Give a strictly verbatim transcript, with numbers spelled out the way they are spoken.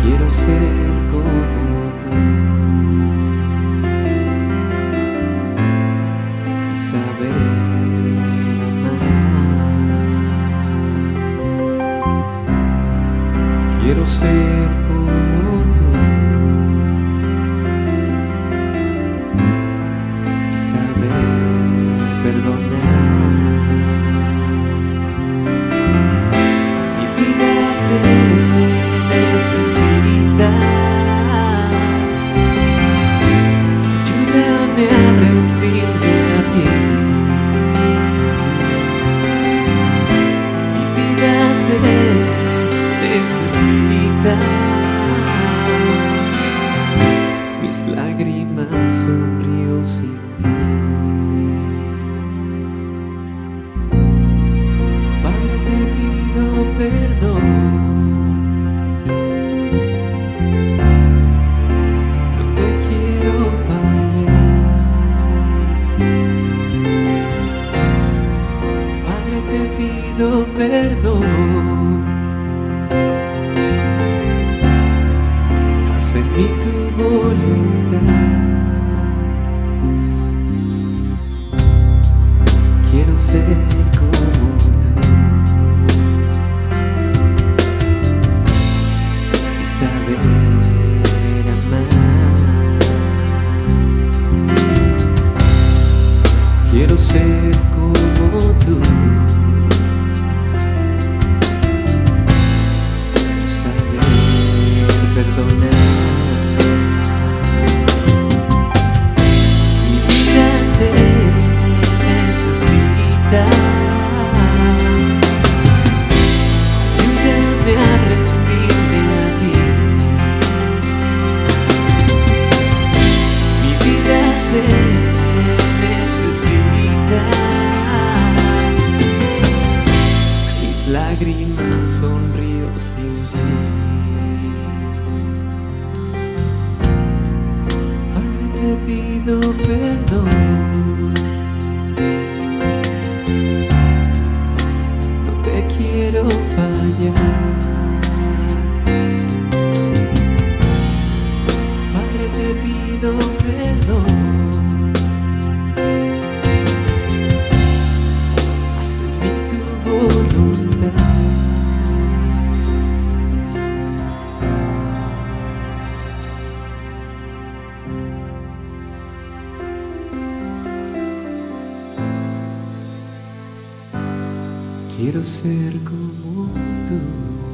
Quiero ser como tú y saber amar. Quiero ser como tú y saber perdonar. Mi vida te necesita. Ayúdame a rendirme a ti. Mi vida te necesita. Mis lágrimas son ríos sin ti. Padre, te pido perdón. Te pido perdón, haz en mí tu voluntad. Quiero ser como tú y saber amar. Quiero ser como tú. Perdonar. Mi vida te necesita. Ayúdame a rendirme a ti. Mi vida te necesita. Mis lágrimas son ríos sin ti. Te pido perdón, no te quiero fallar. Padre, te pido perdón, haz en mí tu voluntad. Quiero ser como tú.